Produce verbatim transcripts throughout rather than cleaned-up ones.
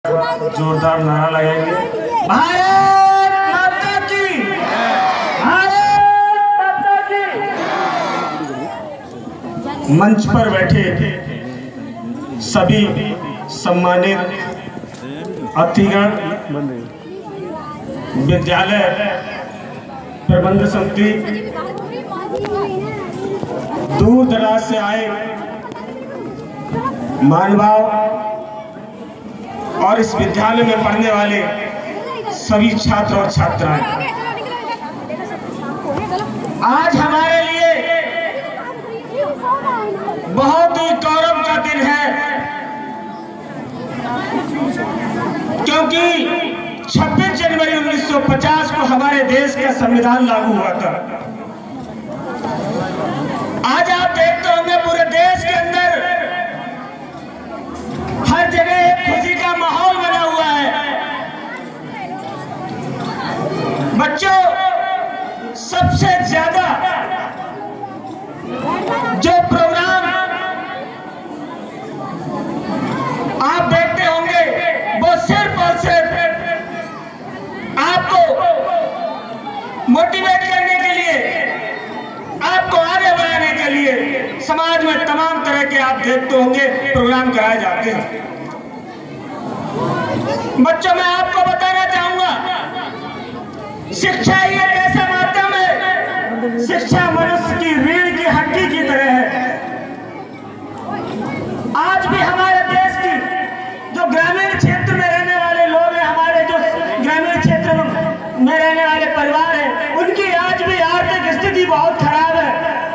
जोरदार नारा लगाएंगे, भारत माता की, भारत माता की। मंच पर बैठे सभी सम्मानित अतिथिगण, विद्यालय प्रबंध समिति, दूर दराज से आए महानुभाव और इस विद्यालय में पढ़ने वाले सभी छात्र और छात्राएं, आज हमारे लिए बहुत ही गौरव का दिन है, क्योंकि छब्बीस जनवरी उन्नीस सौ पचास को हमारे देश का संविधान लागू हुआ था। आज आप देखते होंगे पूरे देश के अंदर हर जगह एक खुशी का माहौल बना हुआ है। बच्चों, सबसे ज्यादा जो प्रोग्राम आप देखते होंगे वो सिर्फ और सिर्फ आपको मोटिवेट करने के लिए, आपको आगे बढ़ाने के लिए समाज में तमाम तरह के आप देखते होंगे प्रोग्राम कराए जाते हैं। बच्चों, मैं आपको बताना चाहूंगा, शिक्षा ही एक ऐसा माध्यम है, शिक्षा मनुष्य की रीढ़ की हड्डी की तरह है। आज भी हमारे देश की जो ग्रामीण क्षेत्र में रहने वाले लोग हैं, हमारे जो ग्रामीण क्षेत्र में रहने वाले परिवार हैं, उनकी आज भी आर्थिक स्थिति बहुत खराब है।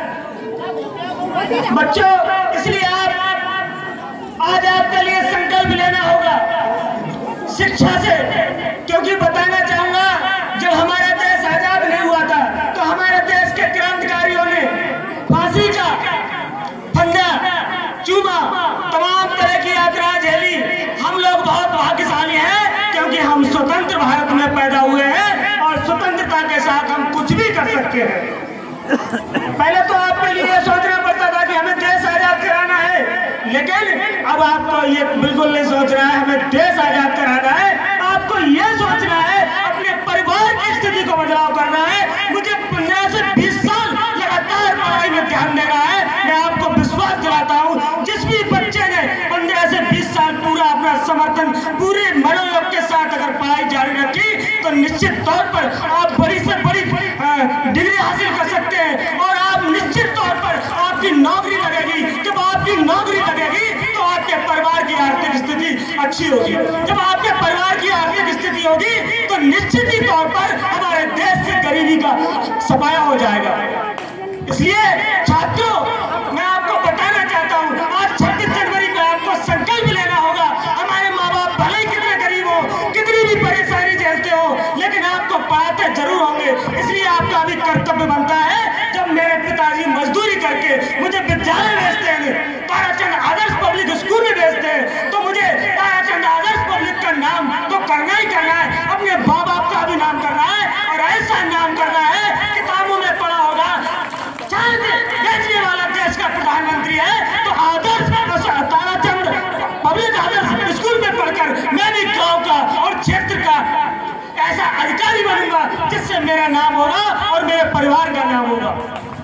बच्चों, इसलिए आप आज आपके लिए संकल्प लेना होगा शिक्षा से, क्योंकि बताना चाहूंगा, जब हमारा देश आजाद नहीं हुआ था तो हमारे देश के क्रांतिकारियों ने फांसी का फंदा चूमा, तमाम तरह की यात्राएं झेली। हम लोग बहुत भाग्यशाली हैं, क्योंकि हम स्वतंत्र भारत में पैदा हुए हैं और स्वतंत्रता के साथ हम कुछ भी कर सकते हैं। पहले तो आपके लिए सोचना पड़ता था कि हमें देश आजाद कराना है, लेकिन अब आपको ये बिल्कुल नहीं सोच रहा है हमें देश आजाद कराना है। आपको ये सोचना है, अपने परिवार की स्थिति को बदलाव करना है। मुझे पंद्रह से बीस साल लगातार पढ़ाई में ध्यान देना है। मैं आपको विश्वास दिलाता हूँ, जिस भी बच्चे ने पंद्रह से बीस साल पूरा अपना समर्थन पूरे मनोयोग के साथ अगर पढ़ाई जारी रखी तो निश्चित तौर पर आप बड़ी से बड़ी डिग्री हासिल कर सकते हैं और आप निश्चित तौर पर आपकी नौकरी लगेगी। जब आपकी नौकरी लगेगी तो आपके परिवार की आर्थिक स्थिति अच्छी होगी। जब आपके परिवार की आर्थिक स्थिति होगी तो निश्चित ही तौर पर हमारे देश से गरीबी का सफाया हो जाएगा। इसलिए छात्रों, मैं आपको बताना चाहता हूँ, आज छब्बीस जनवरी को आपको संकल्प लेना होगा। हमारे माँ बाप भले ही कितने गरीब हो, कितनी भी परेशानी झेलते हो, लेकिन आपको पढ़ाते जरूर होंगे। इसलिए आपका अभी कर्तव्य बनता है, जब मेरे पिताजी मजदूरी करके मुझे विद्यालय भेजते हैं, ताराचंद आदर्श पब्लिक स्कूल में भेजते हैं, तो मुझे ताराचंद आदर्श पब्लिक का नाम तो करना ही करना है, अपने माँ बाप का भी नाम करना है और ऐसा नाम करना है, किताबों में पढ़ा होगा, बेचने वाला देश का प्रधानमंत्री है तो आदर्श ताराचंद पब्लिक आदर्श स्कूल में पढ़कर मैं भी गांव का और क्षेत्र का ऐसा अधिकारी बनूंगा जिससे मेरा नाम होगा और मेरे परिवार का नाम होगा।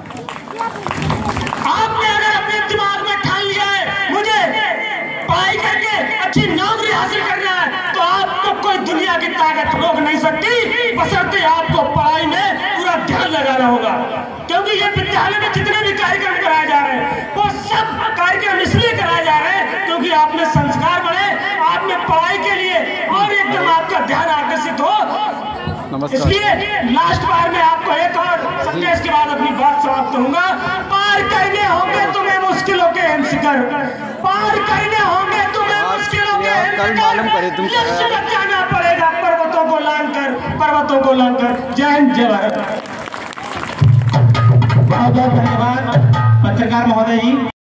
आपने अगर अपने दिमाग में ठान लिया है मुझे पढ़ाई करके अच्छी नौकरी हासिल करना है, तो आपको कोई दुनिया की ताकत रोक नहीं सकती, बशर्ते आपको पढ़ाई में पूरा ध्यान लगाना होगा। क्योंकि ये विद्यालय में जितने भी कार्यक्रम कराए जा रहे हैं वो सब कार्यक्रम इसलिए कराए जा रहे हैं क्योंकि आपने संस्कार बढ़े, आपने पढ़ाई के लिए और एकदम आपका ध्यान आकर्षित हो। इसलिए लास्ट बार में आपको एक और संदेश के बाद अपनी बात समाप्त करूंगा। पार करने होंगे तुम्हें मुश्किलों के हिमशिखर, पार करने होंगे तुम्हें मुश्किलों के हिमशिखर, लक्ष्य तक जाना पड़ेगा पर्वतों को लांघकर, पर्वतों को लांघकर। जय हिंद, जय भारत। बहुत बहुत धन्यवाद पत्रकार महोदय जी।